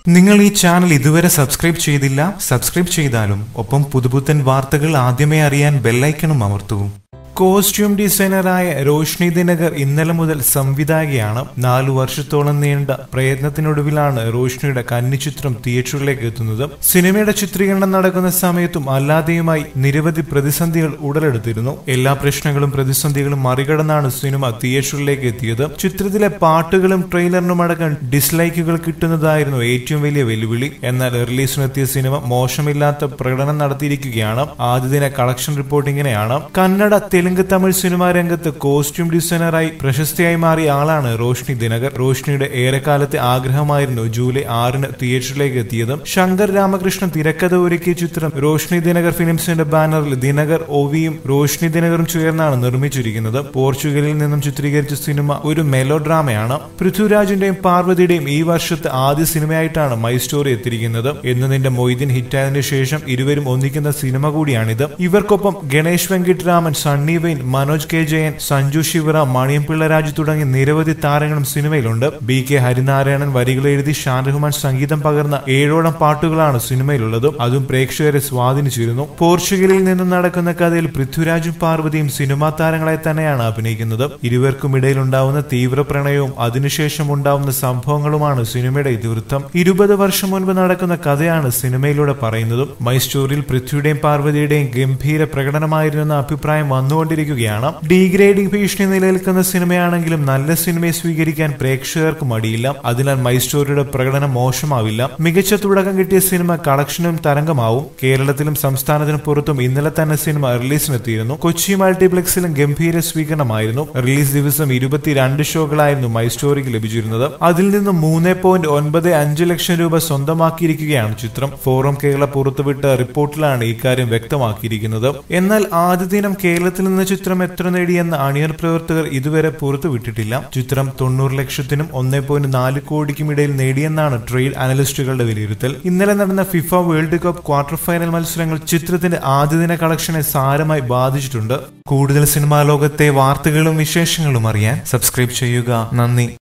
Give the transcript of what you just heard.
നിങ്ങൾ ഈ ചാനൽ ഇതുവരെ സബ്സ്ക്രൈബ് ചെയ്തില്ല, സബ്സ്ക്രൈബ് ചെയ്താലും ഒപ്പം പുതുപുത്തൻ വാർത്തകൾ ആദ്യമേ അറിയാൻ ബെല്ലൈക്കണും അമർത്തൂ. കോസ്റ്റ്യൂം ഡിസൈനറായ റോഷ്നി ദിനകർ ഇന്നലെ മുതൽ സംവിധായകയാണ്. 4 വർഷത്തോളം നീണ്ട പ്രയത്നത്തിനൊടുവിലാണ് റോഷ്നിയുടെ കന്നിച്ചിത്രം തിയേറ്ററിലേക്ക് എത്തുന്നത്. സിനിമയുടെ ചിത്രീകരണം നടക്കുന്ന സമയത്തും അല്ലാതെയുമായി നിരവധി പ്രതിസന്ധികൾ ഉടലെടുത്തിരുന്നു. എല്ലാ പ്രശ്നങ്ങളും പ്രതിസന്ധികളും മറികടന്നാണ് സിനിമ തിയേറ്ററിലേക്ക് എത്തിയത്. ചിത്രത്തിലെ പാട്ടുകളും ട്രെയിലറിനുമടക്കം ഡിസ്ലൈക്കുകൾ കിട്ടുന്നതായിരുന്നു ഏറ്റവും വലിയ വെല്ലുവിളി. എന്നാൽ റിലീസിനെത്തിയ സിനിമ മോശമില്ലാത്ത പ്രകടനം നടത്തിയിരിക്കുകയാണ്. ആദ്യദിന കളക്ഷൻ റിപ്പോർട്ട് ഇങ്ങനെയാണ്. കന്നഡ, തെലുങ്ക്, തമിഴ് സിനിമാ രംഗത്ത് കോസ്റ്റ്യൂം ഡിസൈനറായി പ്രശസ്തിയായി മാറിയ ആളാണ് റോഷ്നി ദിനകർ. റോഷ്നിയുടെ ഏറെക്കാലത്തെ ആഗ്രഹമായിരുന്നു ജൂലൈ 6 തിയേറ്ററിലേക്ക് എത്തിയത്. ശങ്കർ രാമകൃഷ്ണൻ തിരക്കഥ ഒരുക്കിയ ചിത്രം റോഷ്നി ദിനകർ ഫിലിംസിന്റെ ബാനറിൽ ദിനകർ ഒവിയും റോഷ്നി ദിനകറും ചേർന്നാണ് നിർമ്മിച്ചിരിക്കുന്നത്. പോർച്ചുഗലിൽ നിന്നും ചിത്രീകരിച്ച സിനിമ ഒരു മെലോ ഡ്രാമയാണ്. പൃഥ്വിരാജിന്റെയും പാർവതിയുടെയും ഈ വർഷത്തെ ആദ്യ സിനിമയായിട്ടാണ് മൈ സ്റ്റോറി എത്തിയിരിക്കുന്നത്. എന്ന് നിന്റെ മൊയ്തീൻ ഹിറ്റായതിനു ശേഷം ഇരുവരും ഒന്നിക്കുന്ന സിനിമ കൂടിയാണിത്. ഇവർക്കൊപ്പം Ganesh Venkataraman, Sunny Wayne, Manoj K Jayan, Sanju Sivram, Maniyam Pillaraj തുടങ്ങിയ നിരവധി താരങ്ങളും സിനിമയിലുണ്ട്. BK ഹരിനാരായണൻ വരികൾ എഴുതി ഷാൻ റഹ്മാൻ സംഗീതം പകർന്ന 7ഓളം പാട്ടുകളാണ് സിനിമയിലുള്ളത്. അതും പ്രേക്ഷകരെ സ്വാധീനിച്ചിരുന്നു. പോർച്ചുഗലിൽ നിന്നും നടക്കുന്ന കഥയിൽ പൃഥ്വിരാജും പാർവതിയും സിനിമാ താരങ്ങളെ തന്നെയാണ് അഭിനയിക്കുന്നത്. ഇരുവർക്കും ഇടയിലുണ്ടാവുന്ന തീവ്ര പ്രണയവും അതിനുശേഷം ഉണ്ടാവുന്ന സംഭവങ്ങളുമാണ് സിനിമയുടെ ഇതിവൃത്തം. 20 വർഷം മുൻപ് നടക്കുന്ന കഥയാണ് സിനിമയിലൂടെ പറയുന്നതും. മൈ സ്റ്റോറിയിൽ പൃഥ്വിയുടെയും പാർവതിയുടെയും ഗംഭീര പ്രകടനമായിരുന്ന അഭിപ്രായം വന്നുകൊണ്ടിരിക്കുകയാണ്. ഡീഗ്രേഡിംഗ് ഭീഷണി നിലനിൽക്കുന്ന സിനിമയാണെങ്കിലും നല്ല സിനിമയെ സ്വീകരിക്കാൻ പ്രേക്ഷകർക്ക് മടിയില്ല. അതിനാൽ മൈ സ്റ്റോറിയുടെ പ്രകടനം മോശമാവില്ല. മികച്ച തുടക്കം കിട്ടിയ സിനിമ കളക്ഷനും തരംഗമാവും. കേരളത്തിലും സംസ്ഥാനത്തിനും പുറത്തും ഇന്നലെ തന്നെ സിനിമ റിലീസിനെത്തിയിരുന്നു. കൊച്ചി മൾട്ടിപ്ലക്സിലും ഗംഭീര സ്വീകരണമായിരുന്നു. റിലീസ് ദിവസം 22 ഷോകളായിരുന്നു മൈ സ്റ്റോറിക്ക് ലഭിച്ചിരുന്നത്. അതിൽ നിന്ന് 3.95 ലക്ഷം രൂപ സ്വന്തമാക്കിയിരിക്കുകയാണ് ചിത്രം. ഫോറം കേരള പുറത്തുവിട്ട റിപ്പോർട്ടിലാണ് ഇക്കാര്യം വ്യക്തമാക്കിയിരിക്കുന്നത്. എന്നാൽ ആദ്യ ദിനം കേരളത്തിൽ നിന്ന് ചിത്രം എത്ര നേടിയെന്ന് അണിയർ പ്രവർത്തകർ ഇതുവരെ പുറത്തുവിട്ടിട്ടില്ല. ചിത്രം 90 ലക്ഷത്തിനും 1.4 കോടിക്കും ഇടയിൽ നേടിയെന്നാണ് ട്രേഡ് അനലിസ്റ്റുകളുടെ വിലയിരുത്തൽ. ഇന്നലെ നടന്ന FIFA World Cup quarter final മത്സരങ്ങൾ ചിത്രത്തിന്റെ ആദ്യദിന കളക്ഷനെ സാരമായി ബാധിച്ചിട്ടുണ്ട്. കൂടുതൽ സിനിമാ ലോകത്തെ വാർത്തകളും വിശേഷങ്ങളും അറിയാൻ സബ്സ്ക്രൈബ് ചെയ്യുക. നന്ദി.